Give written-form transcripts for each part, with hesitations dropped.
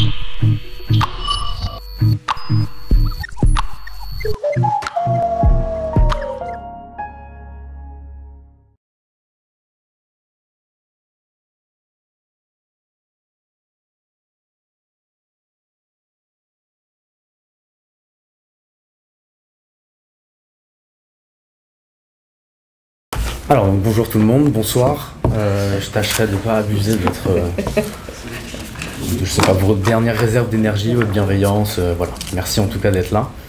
Alors, bonjour tout le monde, bonsoir. Je tâcherai de ne pas abuser de votre dernière réserve d'énergie, votre bienveillance. Voilà. Merci en tout cas d'être là.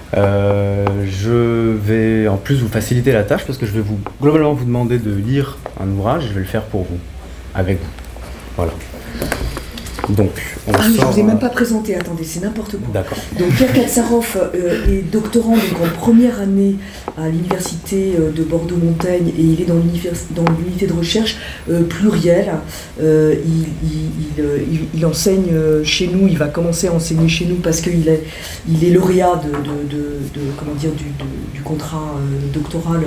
Je vais en plus vous faciliter la tâche parce que je vais globalement vous demander de lire un ouvrage et je vais le faire pour vous, avec vous. Voilà. Donc, je ne vous ai même pas présenté, attendez, c'est n'importe quoi. D'accord. Donc Pierre Katsarov est doctorant donc, en première année à l'université de Bordeaux-Montaigne et il est dans l'unité de recherche plurielle. Il enseigne chez nous, il va commencer à enseigner chez nous parce qu'il est lauréat du contrat doctoral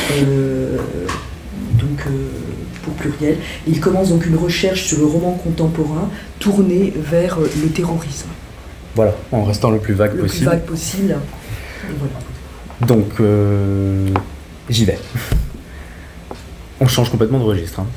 pour pluriel. Et il commence donc une recherche sur le roman contemporain tourné vers le terrorisme. Voilà, en restant le plus vague possible. Le plus vague possible. Et voilà. Donc, j'y vais. On change complètement de registre. Hein.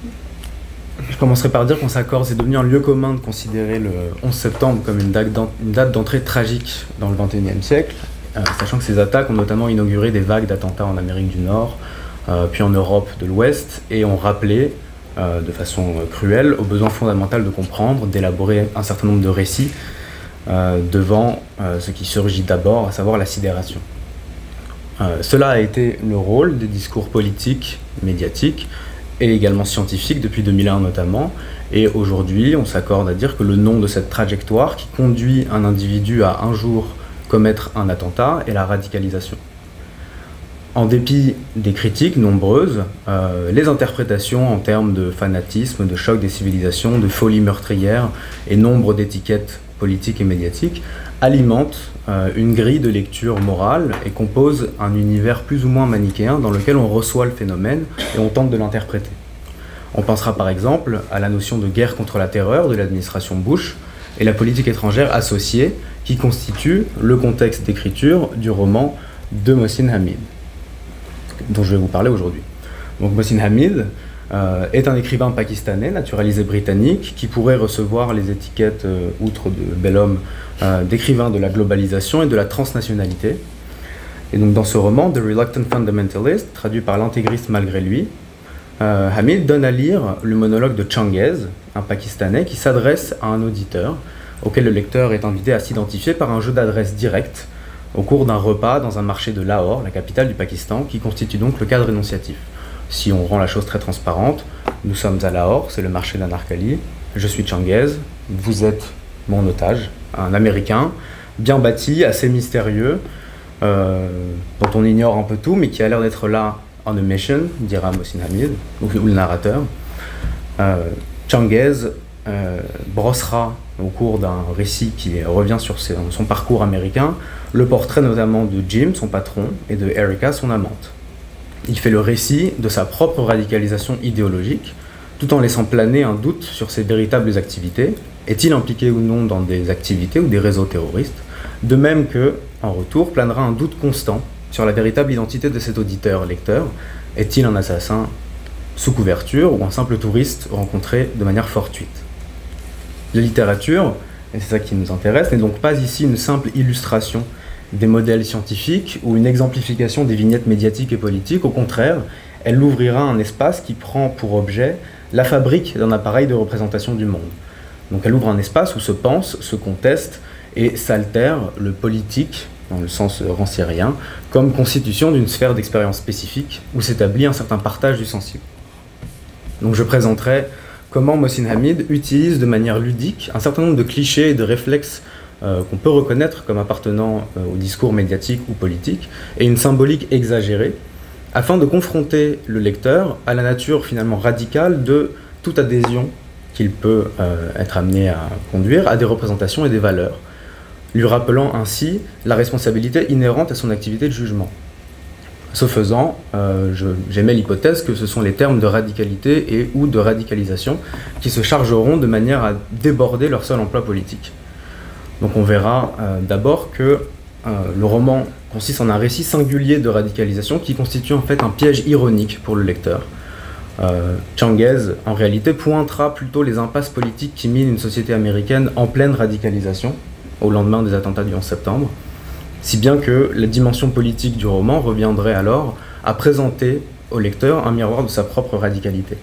Je commencerai par dire qu'en s'accorde, c'est devenu un lieu commun de considérer le 11 septembre comme une date d'entrée tragique dans le XXIe siècle, sachant que ces attaques ont notamment inauguré des vagues d'attentats en Amérique du Nord, puis en Europe de l'Ouest, et ont rappelé, de façon cruelle, au besoin fondamental de comprendre, d'élaborer un certain nombre de récits devant ce qui surgit d'abord, à savoir la sidération. Cela a été le rôle des discours politiques, médiatiques, et également scientifiques, depuis 2001 notamment, et aujourd'hui on s'accorde à dire que le nom de cette trajectoire qui conduit un individu à un jour commettre un attentat est la radicalisation. En dépit des critiques nombreuses, les interprétations en termes de fanatisme, de choc des civilisations, de folie meurtrière et nombre d'étiquettes politiques et médiatiques alimentent une grille de lecture morale et composent un univers plus ou moins manichéen dans lequel on reçoit le phénomène et on tente de l'interpréter. On pensera par exemple à la notion de guerre contre la terreur de l'administration Bush et la politique étrangère associée qui constitue le contexte d'écriture du roman de Mohsin Hamid, dont je vais vous parler aujourd'hui. Donc Mohsin Hamid est un écrivain pakistanais, naturalisé britannique, qui pourrait recevoir les étiquettes, outre de bel homme, d'écrivain de la globalisation et de la transnationalité. Et donc dans ce roman, The Reluctant Fundamentalist, traduit par l'intégriste malgré lui, Hamid donne à lire le monologue de Changez, un Pakistanais, qui s'adresse à un auditeur, auquel le lecteur est invité à s'identifier par un jeu d'adresse direct, au cours d'un repas dans un marché de Lahore, la capitale du Pakistan, qui constitue donc le cadre énonciatif. Si on rend la chose très transparente, nous sommes à Lahore, c'est le marché d'Anarkali, je suis Changez, vous êtes mon otage, un Américain, bien bâti, assez mystérieux, dont on ignore un peu tout, mais qui a l'air d'être là on a mission, dira Mohsin Hamid, ou le narrateur. Changez brossera au cours d'un récit qui revient sur son parcours américain, le portrait notamment de Jim, son patron, et de Erica, son amante. Il fait le récit de sa propre radicalisation idéologique, tout en laissant planer un doute sur ses véritables activités. Est-il impliqué ou non dans des activités ou des réseaux terroristes? De même que, en retour, planera un doute constant sur la véritable identité de cet auditeur-lecteur. Est-il un assassin sous couverture ou un simple touriste rencontré de manière fortuite? La littérature, et c'est ça qui nous intéresse, n'est donc pas ici une simple illustration des modèles scientifiques ou une exemplification des vignettes médiatiques et politiques. Au contraire, elle ouvrira un espace qui prend pour objet la fabrique d'un appareil de représentation du monde. Donc elle ouvre un espace où se pense, se conteste et s'altère le politique, dans le sens ranciérien, comme constitution d'une sphère d'expérience spécifique où s'établit un certain partage du sensible. Donc je présenterai comment Mohsin Hamid utilise de manière ludique un certain nombre de clichés et de réflexes qu'on peut reconnaître comme appartenant au discours médiatique ou politique, et une symbolique exagérée, afin de confronter le lecteur à la nature finalement radicale de toute adhésion qu'il peut être amené à conduire à des représentations et des valeurs, lui rappelant ainsi la responsabilité inhérente à son activité de jugement. Ce faisant, j'émets l'hypothèse que ce sont les termes de radicalité et ou de radicalisation qui se chargeront de manière à déborder leur seul emploi politique. Donc on verra d'abord que le roman consiste en un récit singulier de radicalisation qui constitue en fait un piège ironique pour le lecteur. Changuez, en réalité, pointera plutôt les impasses politiques qui minent une société américaine en pleine radicalisation au lendemain des attentats du 11 septembre, si bien que la dimension politique du roman reviendrait alors à présenter au lecteur un miroir de sa propre radicalité.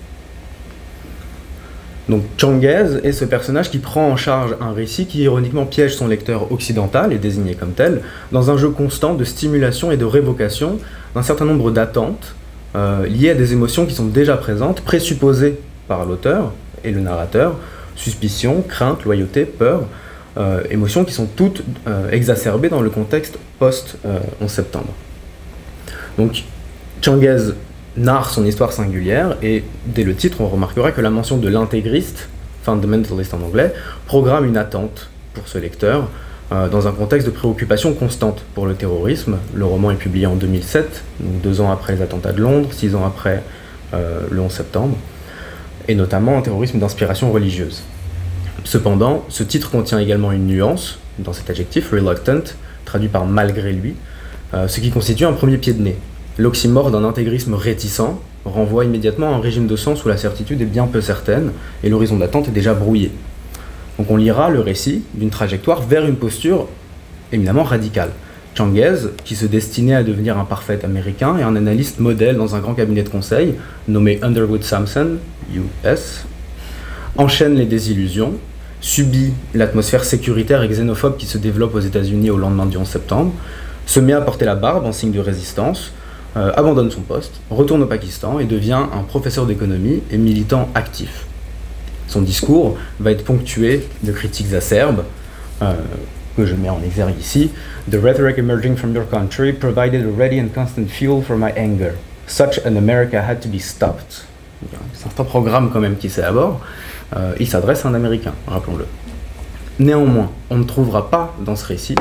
Donc Changuez est ce personnage qui prend en charge un récit qui ironiquement piège son lecteur occidental, et désigné comme tel, dans un jeu constant de stimulation et de révocation d'un certain nombre d'attentes liées à des émotions qui sont déjà présentes, présupposées par l'auteur et le narrateur, suspicion, crainte, loyauté, peur, émotions qui sont toutes exacerbées dans le contexte post-11 septembre. Donc Changuez narre son histoire singulière et dès le titre on remarquera que la mention de l'intégriste, fundamentalist en anglais, programme une attente pour ce lecteur dans un contexte de préoccupation constante pour le terrorisme. Le roman est publié en 2007, donc 2 ans après les attentats de Londres, 6 ans après le 11 septembre, et notamment un terrorisme d'inspiration religieuse. Cependant, ce titre contient également une nuance dans cet adjectif, reluctant, traduit par malgré lui, ce qui constitue un premier pied de nez. L'oxymore d'un intégrisme réticent renvoie immédiatement à un régime de sens où la certitude est bien peu certaine et l'horizon d'attente est déjà brouillé. Donc on lira le récit d'une trajectoire vers une posture éminemment radicale. Changuez, qui se destinait à devenir un parfait américain et un analyste modèle dans un grand cabinet de conseil nommé Underwood Sampson, US, enchaîne les désillusions, subit l'atmosphère sécuritaire et xénophobe qui se développe aux États-Unis au lendemain du 11 septembre, se met à porter la barbe en signe de résistance, abandonne son poste, retourne au Pakistan et devient un professeur d'économie et militant actif. Son discours va être ponctué de critiques acerbes, que je mets en exergue ici. The rhetoric emerging from your country provided a ready and constant fuel for my anger. Such an America had to be stopped. C'est un programme quand même qui s'élabore. Il s'adresse à un Américain, rappelons-le. Néanmoins, on ne trouvera pas dans ce récit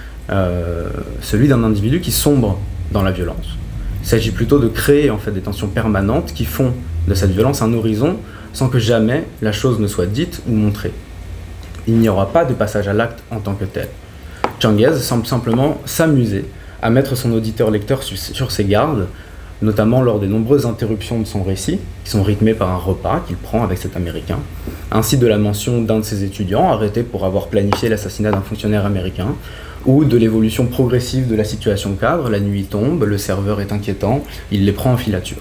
celui d'un individu qui sombre dans la violence. Il s'agit plutôt de créer en fait des tensions permanentes qui font de cette violence un horizon sans que jamais la chose ne soit dite ou montrée. Il n'y aura pas de passage à l'acte en tant que tel. Changuez semble simplement s'amuser à mettre son auditeur-lecteur sur ses gardes, notamment lors des nombreuses interruptions de son récit, qui sont rythmées par un repas qu'il prend avec cet Américain, ainsi de la mention d'un de ses étudiants arrêté pour avoir planifié l'assassinat d'un fonctionnaire américain, ou de l'évolution progressive de la situation cadre. La nuit tombe, le serveur est inquiétant, il les prend en filature.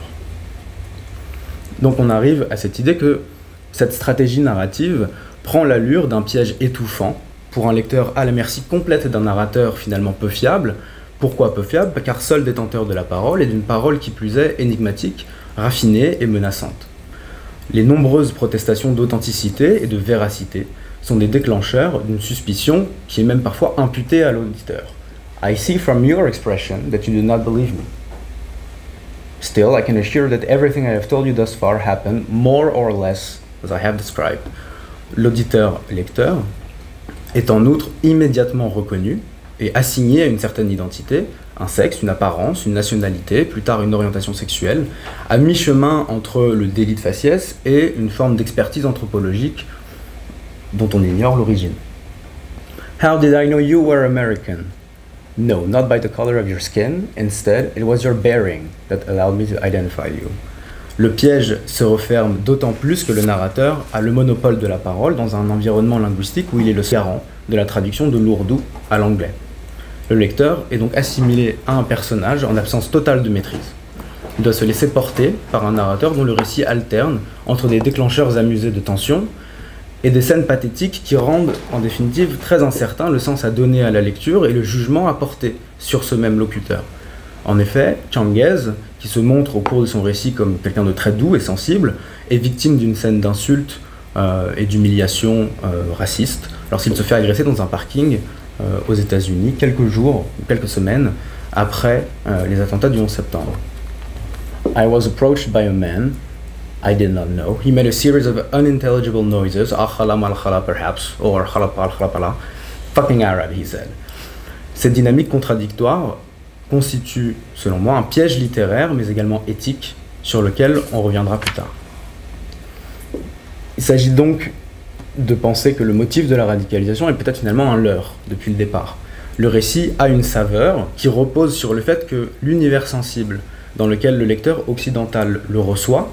Donc on arrive à cette idée que cette stratégie narrative prend l'allure d'un piège étouffant pour un lecteur à la merci complète d'un narrateur finalement peu fiable. Pourquoi peu fiable? Car seul détenteur de la parole et d'une parole qui plus est énigmatique, raffinée et menaçante. Les nombreuses protestations d'authenticité et de véracité sont des déclencheurs d'une suspicion qui est même parfois imputée à l'auditeur. I see from your expression that you do not believe me. Still, I can assure that everything I have told you thus far happened more or less as I have described. L'auditeur-lecteur est en outre immédiatement reconnu et assigné à une certaine identité, un sexe, une apparence, une nationalité, plus tard une orientation sexuelle, à mi-chemin entre le délit de faciès et une forme d'expertise anthropologique dont on ignore l'origine. How did I know you were American? No, not by the color of your skin. Instead, it was your bearing that allowed me to identify you. Le piège se referme d'autant plus que le narrateur a le monopole de la parole dans un environnement linguistique où il est le garant de la traduction de l'ourdou à l'anglais. Le lecteur est donc assimilé à un personnage en absence totale de maîtrise. Il doit se laisser porter par un narrateur dont le récit alterne entre des déclencheurs amusés de tension et des scènes pathétiques qui rendent en définitive très incertain le sens à donner à la lecture et le jugement à porter sur ce même locuteur. En effet, Changuez, qui se montre au cours de son récit comme quelqu'un de très doux et sensible, est victime d'une scène d'insulte et d'humiliation raciste lorsqu'il se fait agresser dans un parking aux États-Unis quelques jours, quelques semaines après les attentats du 11 septembre. I was approached by a man I did not know. He made a series of unintelligible noises, al-khala mal-khala perhaps, or khalapa al-khalapala, fucking Arab, he said. Cette dynamique contradictoire constitue, selon moi, un piège littéraire, mais également éthique, sur lequel on reviendra plus tard. Il s'agit donc de penser que le motif de la radicalisation est peut-être finalement un leurre, depuis le départ. Le récit a une saveur qui repose sur le fait que l'univers sensible dans lequel le lecteur occidental le reçoit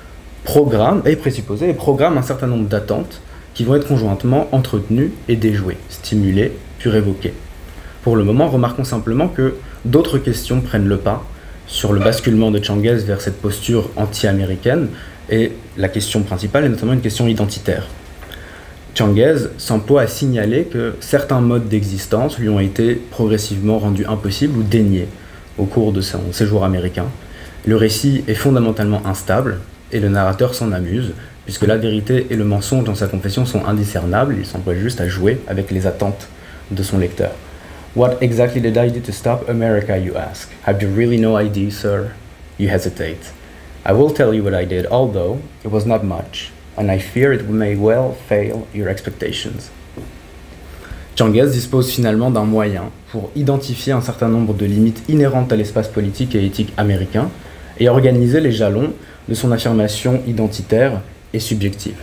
est présupposé et programme un certain nombre d'attentes qui vont être conjointement entretenues et déjouées, stimulées, puis révoquées. Pour le moment, remarquons simplement que d'autres questions prennent le pas sur le basculement de Changuez vers cette posture anti-américaine, et la question principale est notamment une question identitaire. Changuez s'emploie à signaler que certains modes d'existence lui ont été progressivement rendus impossibles ou déniés au cours de son séjour américain. Le récit est fondamentalement instable, et le narrateur s'en amuse, puisque la vérité et le mensonge dans sa confession sont indiscernables, il s'emploie juste à jouer avec les attentes de son lecteur. What exactly did I do to stop America, you ask? Have you really no idea, sir? You hesitate. I will tell you what I did, although it was not much, and I fear it may well fail your expectations. Changuez dispose finalement d'un moyen pour identifier un certain nombre de limites inhérentes à l'espace politique et éthique américain et organiser les jalons de son affirmation identitaire et subjective.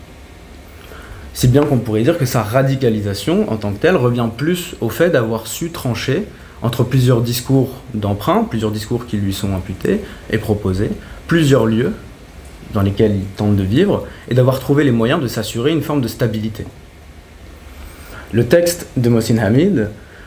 Si bien qu'on pourrait dire que sa radicalisation en tant que telle revient plus au fait d'avoir su trancher entre plusieurs discours d'emprunt, plusieurs discours qui lui sont imputés et proposés, plusieurs lieux dans lesquels il tente de vivre, et d'avoir trouvé les moyens de s'assurer une forme de stabilité. Le texte de Mohsin Hamid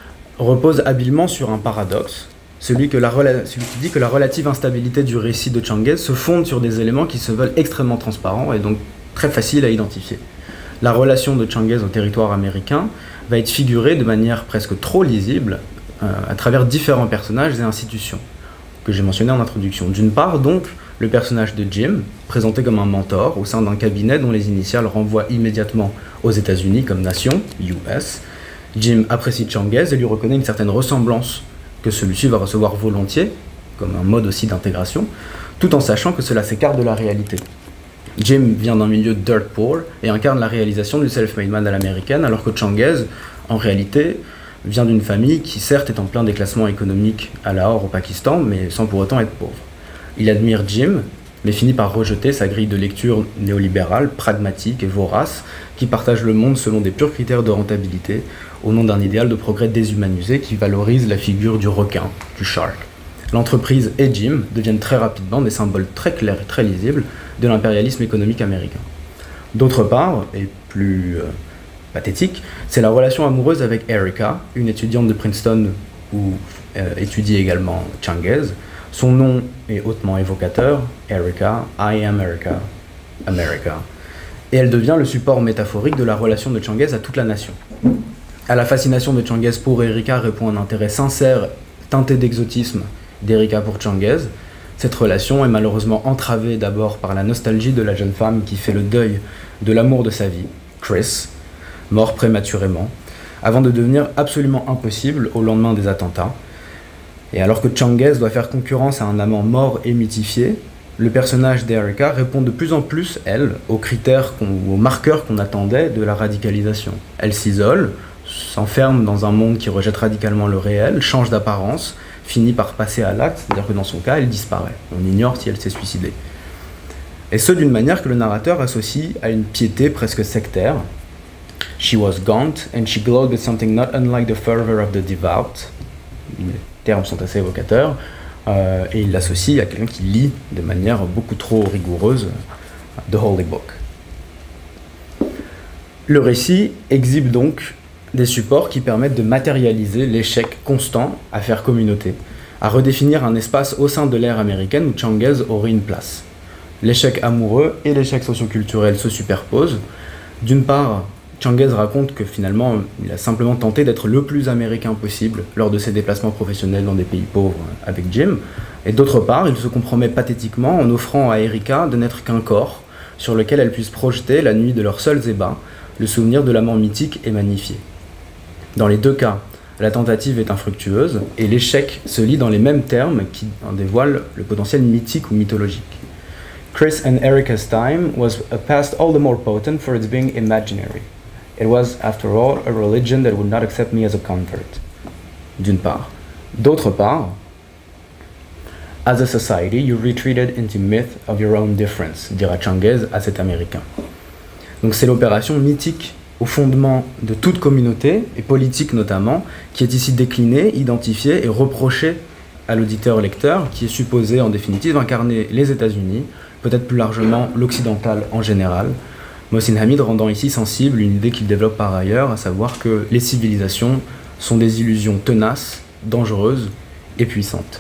repose habilement sur un paradoxe, celui qui dit que la relative instabilité du récit de Changuez se fonde sur des éléments qui se veulent extrêmement transparents et donc très faciles à identifier. La relation de Changuez au territoire américain va être figurée de manière presque trop lisible à travers différents personnages et institutions que j'ai mentionnés en introduction. D'une part, donc, le personnage de Jim, présenté comme un mentor au sein d'un cabinet dont les initiales renvoient immédiatement aux États-Unis comme nation, US. Jim apprécie Changuez et lui reconnaît une certaine ressemblance que celui-ci va recevoir volontiers, comme un mode aussi d'intégration, tout en sachant que cela s'écarte de la réalité. Jim vient d'un milieu dirt poor et incarne la réalisation du self-made man à l'américaine, alors que Changuez, en réalité, vient d'une famille qui certes est en plein déclassement économique à Lahore au Pakistan, mais sans pour autant être pauvre. Il admire Jim, mais finit par rejeter sa grille de lecture néolibérale, pragmatique et vorace, qui partage le monde selon des purs critères de rentabilité, au nom d'un idéal de progrès déshumanisé qui valorise la figure du requin, du shark. L'entreprise et Jim deviennent très rapidement des symboles très clairs et très lisibles de l'impérialisme économique américain. D'autre part, et plus pathétique, c'est la relation amoureuse avec Erica, une étudiante de Princeton où étudie également Changuez. Son nom est hautement évocateur, Erica, I am Erica, America. Et elle devient le support métaphorique de la relation de Changuez à toute la nation. À la fascination de Changuez pour Erica répond un intérêt sincère, teinté d'exotisme, d'Erica pour Changuez. Cette relation est malheureusement entravée d'abord par la nostalgie de la jeune femme qui fait le deuil de l'amour de sa vie, Chris, mort prématurément, avant de devenir absolument impossible au lendemain des attentats. Et alors que Changuez doit faire concurrence à un amant mort et mythifié, le personnage d'Erica répond de plus en plus, elle, aux critères, aux marqueurs qu'on attendait de la radicalisation. Elle s'isole, s'enferme dans un monde qui rejette radicalement le réel, change d'apparence, finit par passer à l'acte, c'est-à-dire que dans son cas, elle disparaît. On ignore si elle s'est suicidée. Et ce, d'une manière que le narrateur associe à une piété presque sectaire. She was gaunt, and she glowed with something not unlike the fervor of the devout. Les termes sont assez évocateurs, et il l'associe à quelqu'un qui lit de manière beaucoup trop rigoureuse The Holy Book. Le récit exhibe donc des supports qui permettent de matérialiser l'échec constant à faire communauté, à redéfinir un espace au sein de l'ère américaine où Changuez aurait une place. L'échec amoureux et l'échec socioculturel se superposent. D'une part, Changuez raconte que finalement, il a simplement tenté d'être le plus américain possible lors de ses déplacements professionnels dans des pays pauvres avec Jim. Et d'autre part, il se compromet pathétiquement en offrant à Erica de n'être qu'un corps sur lequel elle puisse projeter, la nuit de leurs seuls ébats, le souvenir de l'amant mythique et magnifié. Dans les deux cas, la tentative est infructueuse et l'échec se lit dans les mêmes termes qui en dévoilent le potentiel mythique ou mythologique. Chris and Erica's time was a past all the more potent for its being imaginary. It was, after all, a religion that would not accept me as a convert. D'une part. D'autre part, as a society, you retreated into myth of your own difference, dira Changuez à cet Américain. Donc c'est l'opération mythique au fondement de toute communauté, et politique notamment, qui est ici déclinée, identifiée et reprochée à l'auditeur-lecteur, qui est supposé en définitive incarner les États-Unis, peut-être plus largement l'occidental en général. Mohsin Hamid rendant ici sensible une idée qu'il développe par ailleurs, à savoir que les civilisations sont des illusions tenaces, dangereuses et puissantes.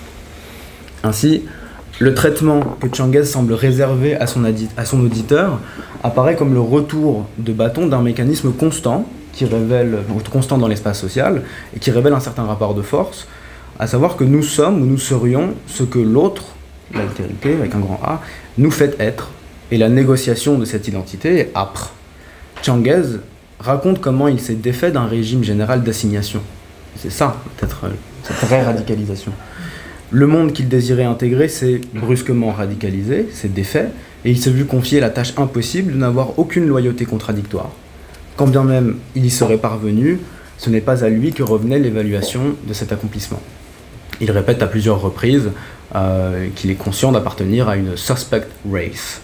Ainsi, le traitement que Changuez semble réserver à son auditeur apparaît comme le retour de bâton d'un mécanisme constant, constant dans l'espace social, et qui révèle un certain rapport de force, à savoir que nous sommes ou nous serions ce que l'autre, l'altérité avec un grand A, nous fait être, et la négociation de cette identité est âpre. Changuez raconte comment il s'est défait d'un régime général d'assignation. C'est ça, peut-être, cette vraie radicalisation. Le monde qu'il désirait intégrer s'est brusquement radicalisé, s'est défait, et il s'est vu confier la tâche impossible de n'avoir aucune loyauté contradictoire. Quand bien même il y serait parvenu, ce n'est pas à lui que revenait l'évaluation de cet accomplissement. Il répète à plusieurs reprises qu'il est conscient d'appartenir à une suspect race.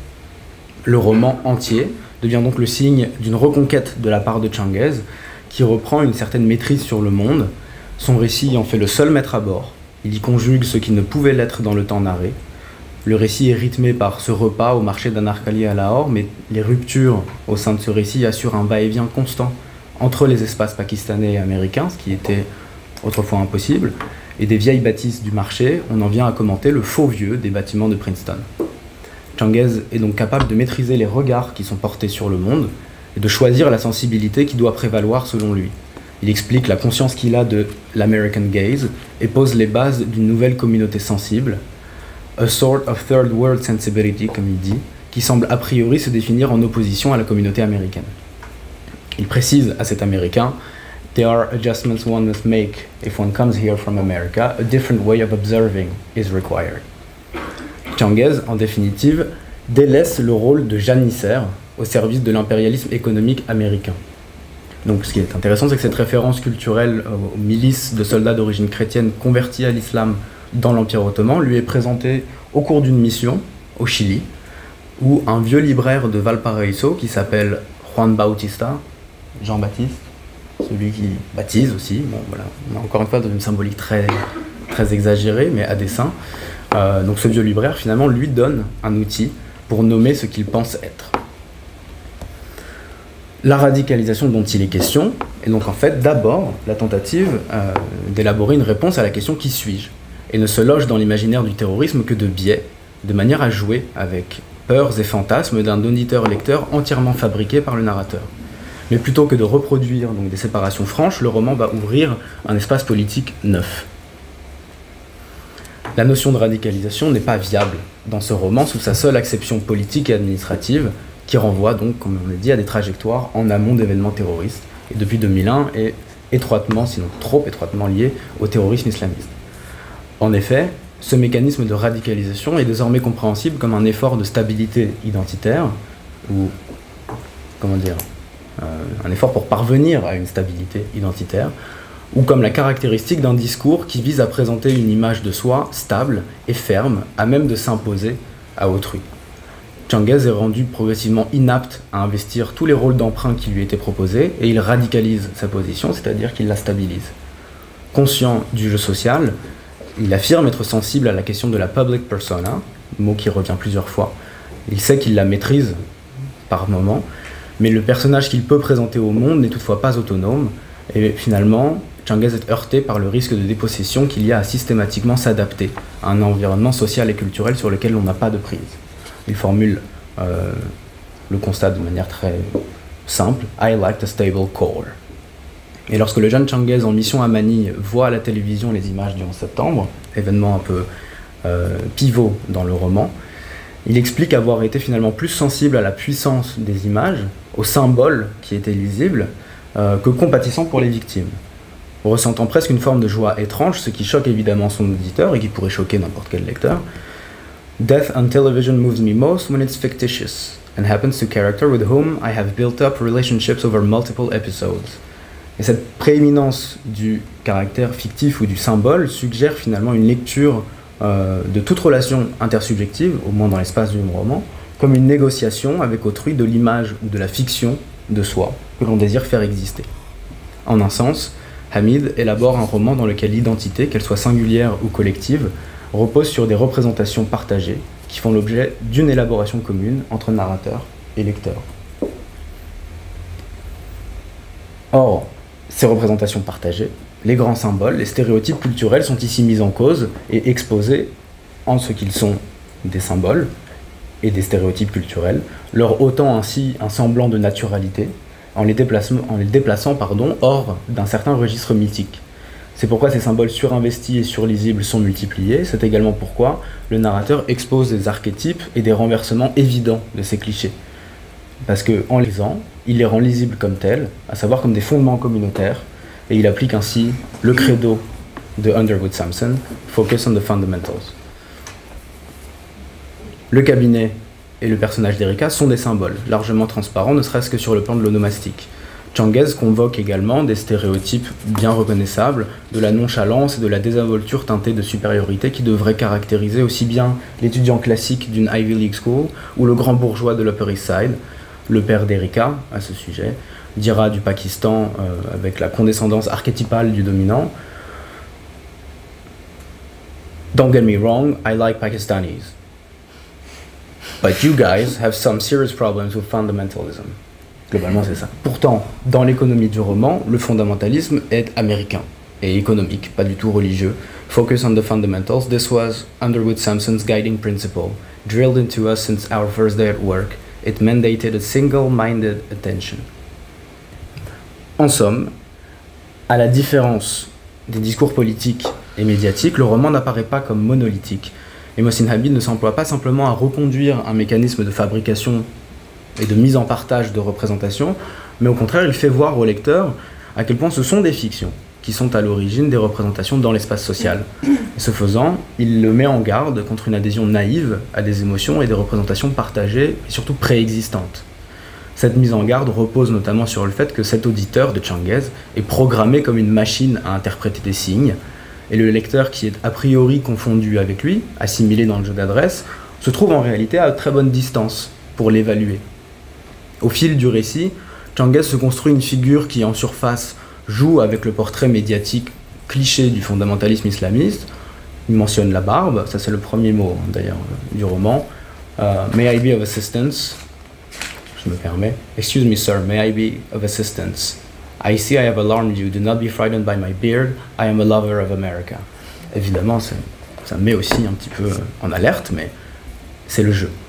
Le roman entier devient donc le signe d'une reconquête de la part de Changuez, qui reprend une certaine maîtrise sur le monde. Son récit en fait le seul maître à bord. Il y conjugue ce qui ne pouvait l'être dans le temps narré. Le récit est rythmé par ce repas au marché d'Anarkali à Lahore, mais les ruptures au sein de ce récit assurent un va-et-vient constant entre les espaces pakistanais et américains, ce qui était autrefois impossible, et des vieilles bâtisses du marché, on en vient à commenter le faux vieux des bâtiments de Princeton. Changuez est donc capable de maîtriser les regards qui sont portés sur le monde et de choisir la sensibilité qui doit prévaloir selon lui. Il explique la conscience qu'il a de l'American gaze et pose les bases d'une nouvelle communauté sensible, a sort of third world sensibility, comme il dit, qui semble a priori se définir en opposition à la communauté américaine. Il précise à cet Américain « There are adjustments one must make if one comes here from America. A different way of observing is required. » Changuez, en définitive, délaisse le rôle de janissaire au service de l'impérialisme économique américain. Donc ce qui est intéressant, c'est que cette référence culturelle aux milices de soldats d'origine chrétienne convertis à l'islam dans l'Empire ottoman lui est présentée au cours d'une mission au Chili, où un vieux libraire de Valparaiso qui s'appelle Juan Bautista, Jean-Baptiste, celui qui baptise aussi, bon voilà, on est encore une fois dans une symbolique très, très exagérée, mais à dessein. Donc ce vieux libraire finalement lui donne un outil pour nommer ce qu'il pense être. La radicalisation dont il est question est donc en fait d'abord la tentative d'élaborer une réponse à la question « qui suis-je ?» et ne se loge dans l'imaginaire du terrorisme que de biais, de manière à jouer avec peurs et fantasmes d'un auditeur-lecteur entièrement fabriqué par le narrateur. Mais plutôt que de reproduire donc, des séparations franches, le roman va ouvrir un espace politique neuf. La notion de radicalisation n'est pas viable dans ce roman sous sa seule acception politique et administrative, qui renvoie donc, comme on l'a dit, à des trajectoires en amont d'événements terroristes, et depuis 2001 est étroitement, sinon trop étroitement lié au terrorisme islamiste. En effet, ce mécanisme de radicalisation est désormais compréhensible comme un effort de stabilité identitaire, ou, comment dire, un effort pour parvenir à une stabilité identitaire, ou comme la caractéristique d'un discours qui vise à présenter une image de soi stable et ferme, à même de s'imposer à autrui. Changuez est rendu progressivement inapte à investir tous les rôles d'emprunt qui lui étaient proposés, et il radicalise sa position, c'est-à-dire qu'il la stabilise. Conscient du jeu social, il affirme être sensible à la question de la public persona, mot qui revient plusieurs fois. Il sait qu'il la maîtrise par moments, mais le personnage qu'il peut présenter au monde n'est toutefois pas autonome, et finalement, Changuez est heurté par le risque de dépossession qu'il y a à systématiquement s'adapter à un environnement social et culturel sur lequel on n'a pas de prise. Il formule le constat de manière très simple « I like the stable core ». Et lorsque le jeune Changuez en mission à Manille voit à la télévision les images du 11 septembre, événement un peu pivot dans le roman, il explique avoir été finalement plus sensible à la puissance des images, aux symboles qui étaient lisibles, que compatissant pour les victimes. Ressentant presque une forme de joie étrange, ce qui choque évidemment son auditeur et qui pourrait choquer n'importe quel lecteur. Death on television moves me most when it's fictitious and happens to character with whom I have built up relationships over multiple episodes. Et cette prééminence du caractère fictif ou du symbole suggère finalement une lecture de toute relation intersubjective, au moins dans l'espace du roman, comme une négociation avec autrui de l'image ou de la fiction de soi que l'on désire faire exister. En un sens, Hamid élabore un roman dans lequel l'identité, qu'elle soit singulière ou collective, repose sur des représentations partagées qui font l'objet d'une élaboration commune entre narrateur et lecteur. Or, ces représentations partagées, les grands symboles, les stéréotypes culturels sont ici mis en cause et exposés en ce qu'ils sont des symboles et des stéréotypes culturels, leur ôtant ainsi un semblant de naturalité en les déplaçant hors d'un certain registre mythique. C'est pourquoi ces symboles surinvestis et surlisibles sont multipliés, c'est également pourquoi le narrateur expose des archétypes et des renversements évidents de ces clichés. Parce qu'en les lisant, il les rend lisibles comme tels, à savoir comme des fondements communautaires, et il applique ainsi le credo de Underwood Sampson, Focus on the Fundamentals. Le cabinet et le personnage d'Erika sont des symboles, largement transparents, ne serait-ce que sur le plan de l'onomastique. Changuez convoque également des stéréotypes bien reconnaissables, de la nonchalance et de la désinvolture teintée de supériorité qui devraient caractériser aussi bien l'étudiant classique d'une Ivy League School ou le grand bourgeois de l'Upper East Side. Le père d'Erika, à ce sujet, dira du Pakistan avec la condescendance archétypale du dominant. Don't get me wrong, I like Pakistanis. But you guys have some serious problems with fundamentalism. Globalement, c'est ça. Pourtant, dans l'économie du roman, le fondamentalisme est américain et économique, pas du tout religieux. Focus on the fundamentals, this was Underwood Sampson's guiding principle, drilled into us since our first day at work. It mandated a single-minded attention. En somme, à la différence des discours politiques et médiatiques, le roman n'apparaît pas comme monolithique. Et Mohsin Hamid ne s'emploie pas simplement à reconduire un mécanisme de fabrication et de mise en partage de représentation, mais au contraire, il fait voir au lecteur à quel point ce sont des fictions qui sont à l'origine des représentations dans l'espace social. Et ce faisant, il le met en garde contre une adhésion naïve à des émotions et des représentations partagées et surtout préexistantes. Cette mise en garde repose notamment sur le fait que cet auditeur de Changuez est programmé comme une machine à interpréter des signes, et le lecteur qui est a priori confondu avec lui, assimilé dans le jeu d'adresse, se trouve en réalité à très bonne distance pour l'évaluer. Au fil du récit, Changuez se construit une figure qui, en surface, joue avec le portrait médiatique cliché du fondamentalisme islamiste. Il mentionne la barbe, ça c'est le premier mot d'ailleurs du roman. May I be of assistance? Je me permets. Excuse me sir, may I be of assistance? I see I have alarmed you, do not be frightened by my beard, I am a lover of America. Évidemment, ça met aussi un petit peu en alerte, mais c'est le jeu.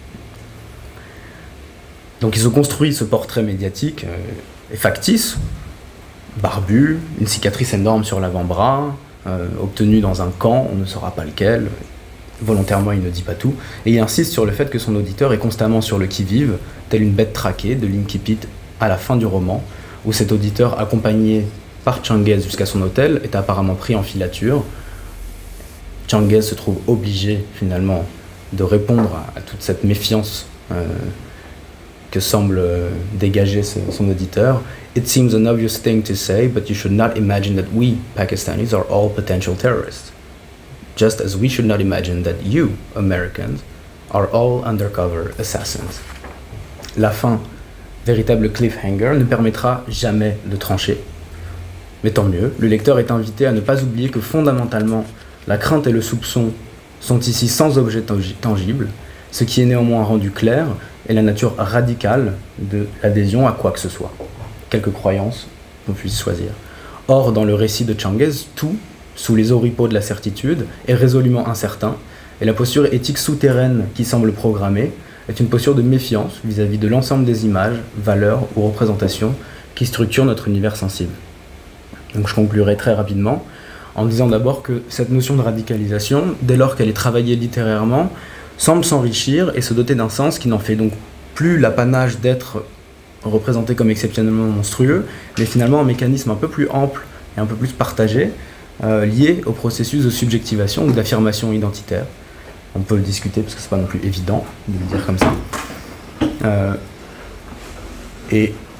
Donc il se construit ce portrait médiatique et factice, barbu, une cicatrice énorme sur l'avant-bras, obtenue dans un camp, on ne saura pas lequel, volontairement il ne dit pas tout, et il insiste sur le fait que son auditeur est constamment sur le qui-vive, telle une bête traquée de l'incipit à la fin du roman, où cet auditeur, accompagné par Changuez jusqu'à son hôtel, est apparemment pris en filature. Changuez se trouve obligé finalement de répondre à toute cette méfiance que semble dégager son auditeur. It seems an obvious thing to say, but you should not imagine that we, Pakistanis, are all potential terrorists. Just as we should not imagine that you, Americans, are all undercover assassins. La fin, véritable cliffhanger, ne permettra jamais de trancher. Mais tant mieux, le lecteur est invité à ne pas oublier que fondamentalement, la crainte et le soupçon sont ici sans objet tangible. Ce qui est néanmoins rendu clair est la nature radicale de l'adhésion à quoi que ce soit, quelque croyance qu'on puisse choisir. Or, dans le récit de Changuez, tout, sous les oripeaux de la certitude, est résolument incertain, et la posture éthique souterraine qui semble programmée est une posture de méfiance vis-à-vis de l'ensemble des images, valeurs ou représentations qui structurent notre univers sensible. Donc je conclurai très rapidement en disant d'abord que cette notion de radicalisation, dès lors qu'elle est travaillée littérairement, semble s'enrichir et se doter d'un sens qui n'en fait donc plus l'apanage d'être représenté comme exceptionnellement monstrueux, mais finalement un mécanisme un peu plus ample et un peu plus partagé, lié au processus de subjectivation ou d'affirmation identitaire. On peut le discuter parce que c'est pas non plus évident de le dire comme ça. Et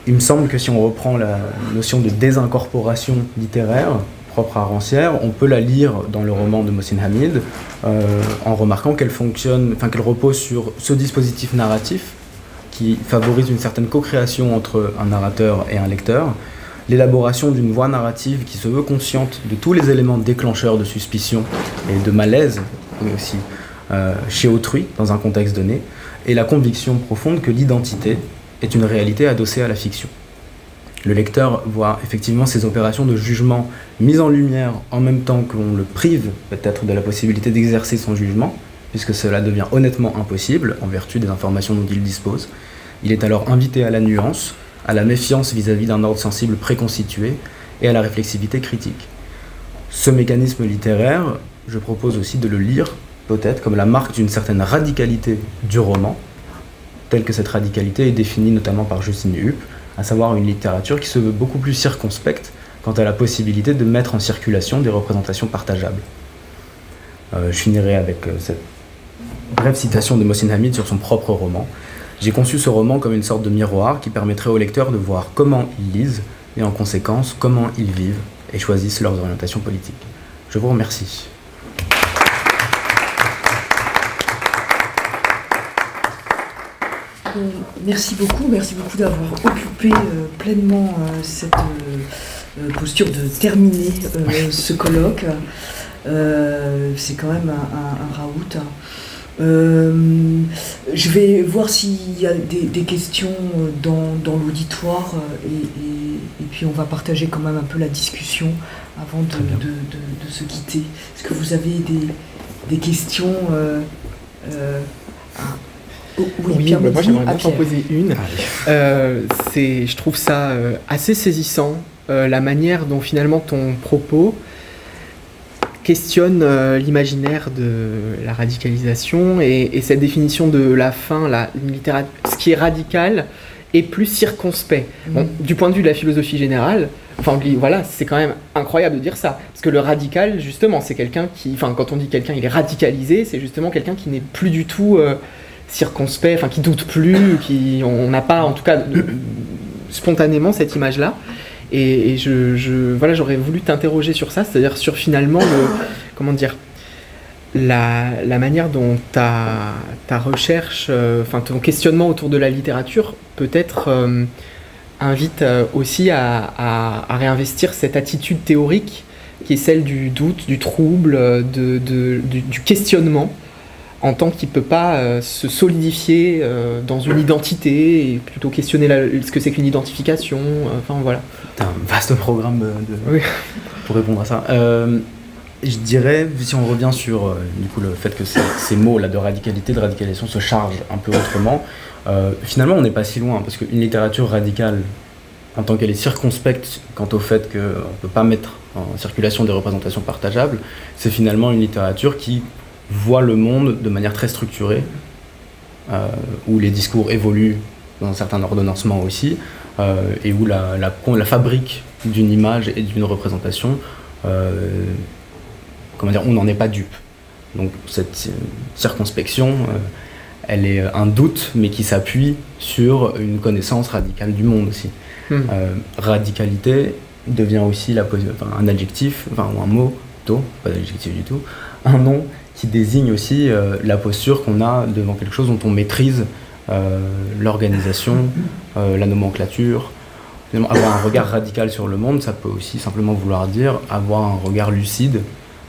Il me semble que si on reprend la notion de désincorporation littéraire propre à Rancière, on peut la lire dans le roman de Mohsin Hamid en remarquant qu'elle repose sur ce dispositif narratif qui favorise une certaine co-création entre un narrateur et un lecteur, l'élaboration d'une voie narrative qui se veut consciente de tous les éléments déclencheurs de suspicion et de malaise, mais aussi chez autrui, dans un contexte donné, et la conviction profonde que l'identité est une réalité adossée à la fiction. Le lecteur voit effectivement ces opérations de jugement mises en lumière en même temps qu'on le prive peut-être de la possibilité d'exercer son jugement, puisque cela devient honnêtement impossible en vertu des informations dont il dispose. Il est alors invité à la nuance, à la méfiance vis-à-vis d'un ordre sensible préconstitué et à la réflexivité critique. Ce mécanisme littéraire, je propose aussi de le lire peut-être comme la marque d'une certaine radicalité du roman, telle que cette radicalité est définie notamment par Justine Hupp, à savoir une littérature qui se veut beaucoup plus circonspecte quant à la possibilité de mettre en circulation des représentations partageables. Je finirai avec cette brève citation de Mohsin Hamid sur son propre roman. J'ai conçu ce roman comme une sorte de miroir qui permettrait aux lecteurs de voir comment ils lisent et en conséquence comment ils vivent et choisissent leurs orientations politiques. Je vous remercie. Merci beaucoup d'avoir occupé pleinement cette posture de terminer ce colloque. C'est quand même un raout. Je vais voir s'il y a des questions dans l'auditoire et puis on va partager quand même un peu la discussion avant de se quitter. Est-ce que vous avez des questions Oui, moi j'aimerais bien t'en poser une. Je trouve ça assez saisissant, la manière dont finalement ton propos questionne l'imaginaire de la radicalisation et cette définition de la fin, ce qui est radical est plus circonspect. Bon, du point de vue de la philosophie générale, voilà, c'est quand même incroyable de dire ça, parce que le radical, justement, c'est quelqu'un quand on dit quelqu'un il est radicalisé, c'est justement quelqu'un qui n'est plus du tout circonspect, qui doute plus, on n'a pas, en tout cas, spontanément cette image-là. Et j'aurais voulu t'interroger sur ça, c'est-à-dire sur finalement la manière dont ta recherche, ton questionnement autour de la littérature peut-être invite aussi à réinvestir cette attitude théorique qui est celle du doute, du trouble, du questionnement, en tant qu'il ne peut pas se solidifier dans une identité et plutôt questionner ce que c'est qu'une identification. Voilà. C'est un vaste programme oui. Pour répondre à ça. Je dirais, si on revient sur du coup, le fait que ces mots-là de radicalité, de radicalisation se chargent un peu autrement, finalement on n'est pas si loin, parce qu'une littérature radicale, en tant qu'elle est circonspecte quant au fait qu'on ne peut pas mettre en circulation des représentations partageables, c'est finalement une littérature qui voit le monde de manière très structurée, où les discours évoluent dans un certain ordonnancement aussi, et où la fabrique d'une image et d'une représentation, on n'en est pas dupe. Donc cette circonspection, elle est un doute, mais qui s'appuie sur une connaissance radicale du monde aussi. Radicalité devient aussi un adjectif, ou un mot, plutôt, pas d'adjectif du tout, un nom qui désigne aussi la posture qu'on a devant quelque chose dont on maîtrise l'organisation, la nomenclature. Avoir un regard radical sur le monde, ça peut aussi simplement vouloir dire avoir un regard lucide,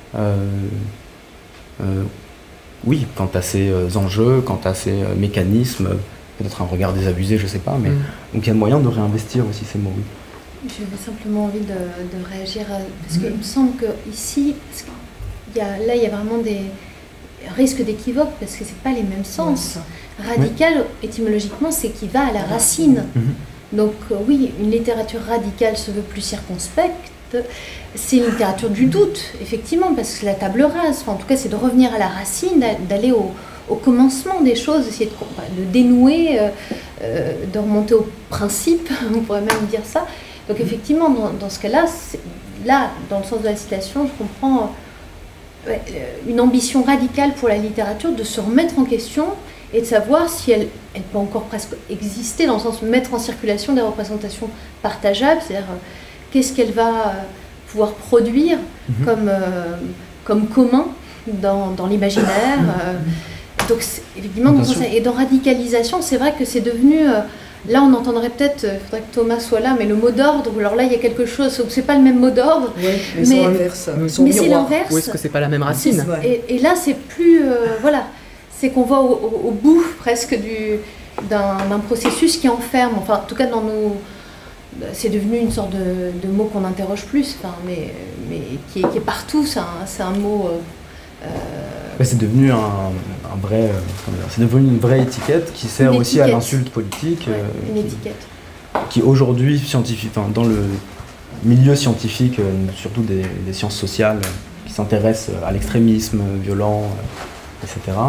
quant à ses enjeux, quant à ses mécanismes, peut-être un regard désabusé, je sais pas, mais donc il y a moyen de réinvestir aussi ces mots. Oui. J'avais simplement envie de réagir, parce qu'il me semble qu'ici, il y a vraiment des risques d'équivoque, parce que c'est pas les mêmes sens. Radical, étymologiquement, c'est qui va à la racine. Donc oui, une littérature radicale se veut plus circonspecte. C'est une littérature du doute, effectivement, parce que la table rase, en tout cas, c'est de revenir à la racine, d'aller au commencement des choses, essayer de dénouer, de remonter au principe, on pourrait même dire ça. Donc effectivement, dans ce cas-là, dans le sens de la citation, je comprends une ambition radicale pour la littérature de se remettre en question et de savoir si elle peut encore presque exister, dans le sens de mettre en circulation des représentations partageables, c'est-à-dire qu'est-ce qu'elle va pouvoir produire comme commun dans l'imaginaire. Donc effectivement, et dans radicalisation, c'est vrai que c'est devenu... là, on entendrait peut-être, il faudrait que Thomas soit là, mais le mot d'ordre, alors là, il y a quelque chose, c'est pas le même mot d'ordre. Ouais, mais c'est l'inverse. Mais c'est l'inverse. Ou est-ce que c'est pas la même racine? Et là, c'est plus... voilà, c'est qu'on va au bout presque d'un processus qui enferme, enfin, en tout cas, dans nos... C'est devenu une sorte de mot qu'on n'interroge plus, enfin, mais qui est partout, c'est un mot... c'est devenu c'est devenu une vraie étiquette qui sert aussi à l'insulte politique. Une étiquette. Qui aujourd'hui, dans le milieu scientifique, surtout des sciences sociales, qui s'intéressent à l'extrémisme violent, etc.,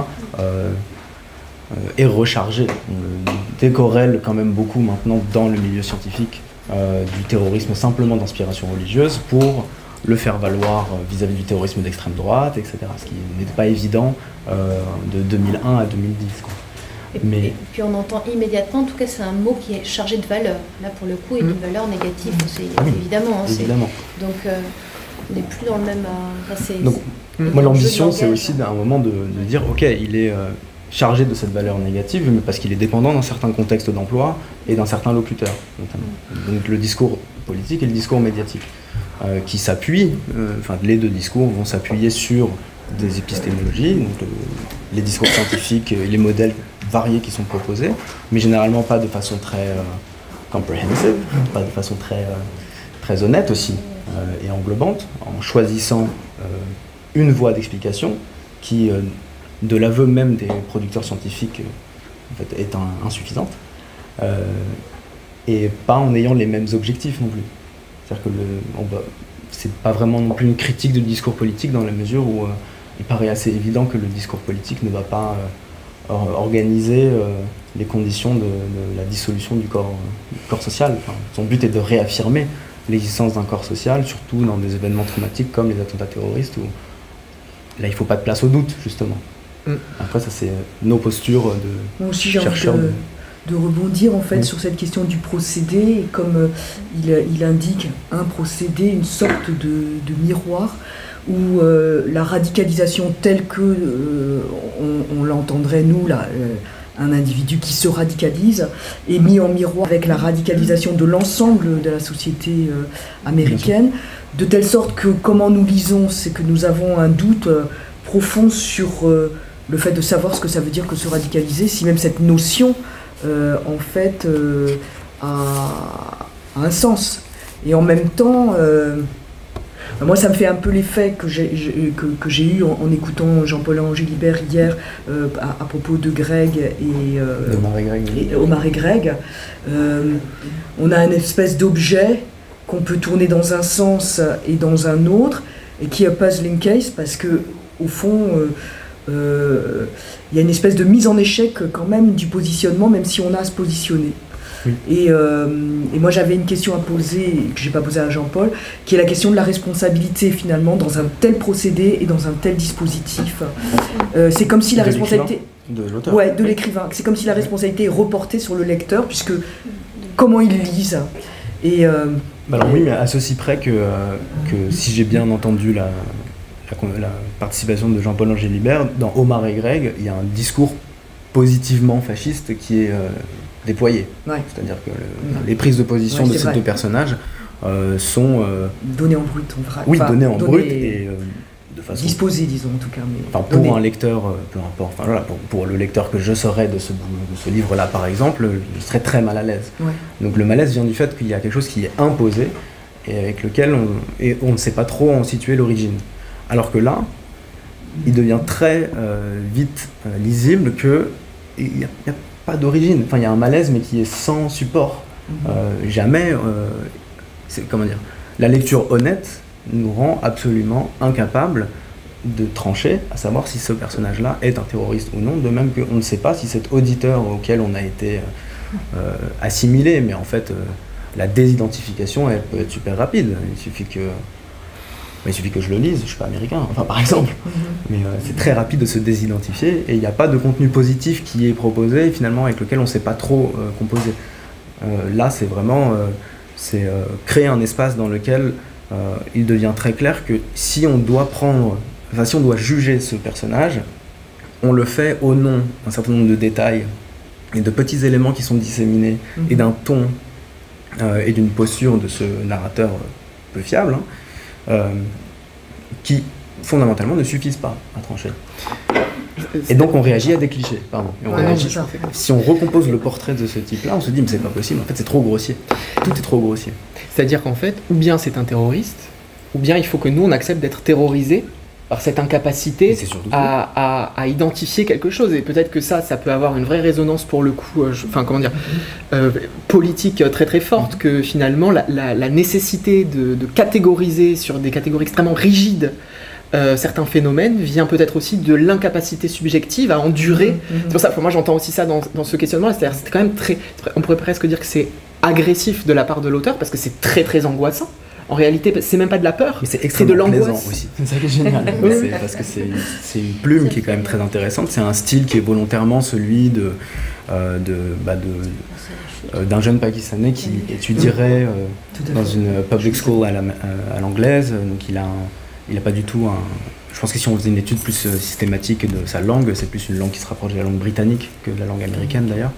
est rechargé. On décorrèle quand même beaucoup maintenant dans le milieu scientifique du terrorisme simplement d'inspiration religieuse pour le faire valoir vis-à-vis du terrorisme d'extrême droite, etc. Ce qui n'était pas évident de 2001 à 2010. Quoi. Et puis on entend immédiatement, en tout cas c'est un mot qui est chargé de valeur, là pour le coup, et d'une valeur négative, évidemment. Donc on n'est plus dans le même... moi l'ambition c'est aussi d'un moment de dire ok, il est chargé de cette valeur négative, mais parce qu'il est dépendant dans certains contextes d'emploi et d'un certain locuteur, notamment. Donc le discours politique et le discours médiatique. Qui s'appuient, les deux discours vont s'appuyer sur des épistémologies, donc les discours scientifiques, les modèles variés qui sont proposés, mais généralement pas de façon très comprehensive, pas de façon très honnête aussi, et englobante, en choisissant une voie d'explication qui, de l'aveu même des producteurs scientifiques, est insuffisante, et pas en ayant les mêmes objectifs non plus. C'est-à-dire que c'est pas vraiment non plus une critique du discours politique dans la mesure où il paraît assez évident que le discours politique ne va pas organiser les conditions de la dissolution du corps social. Son but est de réaffirmer l'existence d'un corps social, surtout dans des événements traumatiques comme les attentats terroristes où là il ne faut pas de place au doute justement. Après ça c'est nos postures de chercheurs. De rebondir en fait sur cette question du procédé, et comme il indique un procédé, une sorte de miroir où la radicalisation telle que on l'entendrait nous là, un individu qui se radicalise est mis en miroir avec la radicalisation de l'ensemble de la société américaine, de telle sorte que comment nous lisons, c'est que nous avons un doute profond sur le fait de savoir ce que ça veut dire que se radicaliser, si même cette notion en fait a un sens. Et en même temps, moi ça me fait un peu l'effet que j'ai eu en écoutant Jean-Paul Angélibert hier à propos de Greg et Omar et Greg. On a une espèce d'objet qu'on peut tourner dans un sens et dans un autre, et qui est puzzling case parce que au fond il y a une espèce de mise en échec quand même du positionnement, même si on a à se positionner. Oui. Et moi j'avais une question à poser, que je n'ai pas posée à Jean-Paul, qui est la question de la responsabilité finalement dans un tel procédé et dans un tel dispositif. C'est comme si la responsabilité... De l'auteur. Ouais, de l'écrivain. C'est comme si la responsabilité est reportée sur le lecteur, puisque comment il lise. Et, alors oui, mais à ceci près que si j'ai bien entendu la participation de Jean-Paul Angélibert, dans Omar et Greg, il y a un discours positivement fasciste qui est déployé. Ouais. C'est-à-dire que les prises de position de ces deux personnages sont... données en brut, on verra. Oui, données en brut et de façon... disposées, disons, en tout cas. Mais enfin, pour un lecteur, peu importe, enfin, voilà, pour le lecteur que je serais de ce livre-là, par exemple, je serais très mal à l'aise. Ouais. Donc le malaise vient du fait qu'il y a quelque chose qui est imposé et avec lequel on ne sait pas trop en situer l'origine. Alors que là, il devient très vite lisible qu'il n'y a pas d'origine. Enfin, il y a un malaise, mais qui est sans support. Jamais, comment dire, la lecture honnête nous rend absolument incapables de trancher, à savoir si ce personnage-là est un terroriste ou non, de même qu'on ne sait pas si cet auditeur auquel on a été assimilé, mais en fait, la désidentification elle peut être super rapide. Il suffit que il suffit que je le lise, je suis pas américain, enfin par exemple. Mais c'est très rapide de se désidentifier et il n'y a pas de contenu positif qui est proposé finalement avec lequel on ne sait pas trop composer. Là, c'est vraiment créer un espace dans lequel il devient très clair que si on doit juger ce personnage, on le fait au nom d'un certain nombre de détails et de petits éléments qui sont disséminés et d'un ton et d'une posture de ce narrateur peu fiable, qui fondamentalement ne suffisent pas à trancher. Et donc on réagit à des clichés, pardon. Si on recompose le portrait de ce type-là, on se dit mais c'est pas possible, en fait c'est trop grossier. Tout est trop grossier. C'est-à-dire qu'en fait, ou bien c'est un terroriste, ou bien il faut que nous on accepte d'être terrorisés par cette incapacité à identifier quelque chose. Et peut-être que ça peut avoir une vraie résonance pour le coup, politique très très forte, que finalement la nécessité de catégoriser sur des catégories extrêmement rigides certains phénomènes vient peut-être aussi de l'incapacité subjective à endurer. C'est pour ça que moi j'entends aussi ça dans ce questionnement, c'est-à-dire c'est quand même on pourrait presque dire que c'est agressif de la part de l'auteur parce que c'est très très angoissant. En réalité, c'est même pas de la peur, c'est de l'angoisse aussi. C'est ça qui est génial. Parce que c'est une plume qui est quand même très intéressante. C'est un style qui est volontairement celui d'un jeune Pakistanais qui étudierait dans une public school à l'anglaise. Donc il a pas du tout un... Je pense que si on faisait une étude plus systématique de sa langue, c'est plus une langue qui se rapproche de la langue britannique que de la langue américaine d'ailleurs.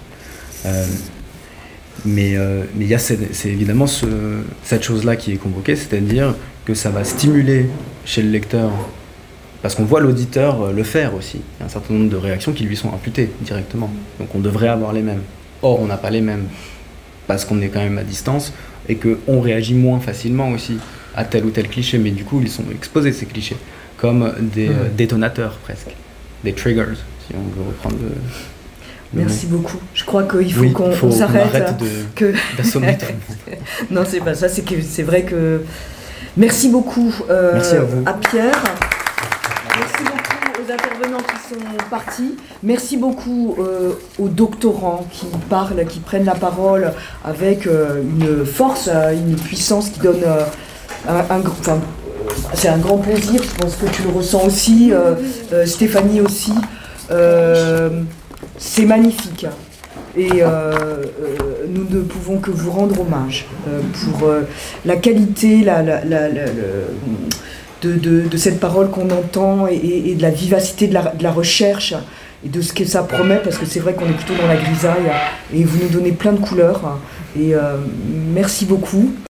Mais il y a c'est évidemment cette chose-là qui est convoquée, c'est-à-dire que ça va stimuler chez le lecteur, parce qu'on voit l'auditeur le faire aussi. Il y a un certain nombre de réactions qui lui sont imputées directement. Donc on devrait avoir les mêmes. Or, on n'a pas les mêmes, parce qu'on est quand même à distance, et qu'on réagit moins facilement aussi à tel ou tel cliché, mais du coup, ils sont exposés, ces clichés, comme des détonateurs presque, des triggers, si on veut reprendre le... Merci beaucoup. Je crois qu'il faut qu'on s'arrête. D'assommer tout le monde. Non, c'est pas ça. C'est vrai que. Merci beaucoup Merci à Pierre. Merci beaucoup aux intervenants qui sont partis. Merci beaucoup aux doctorants qui parlent, qui prennent la parole avec une force, une puissance qui donne c'est un grand plaisir. Je pense que tu le ressens aussi, Stéphanie aussi. C'est magnifique et nous ne pouvons que vous rendre hommage pour la qualité de cette parole qu'on entend et de la vivacité de la recherche et de ce que ça promet, parce que c'est vrai qu'on est plutôt dans la grisaille et vous nous donnez plein de couleurs et merci beaucoup.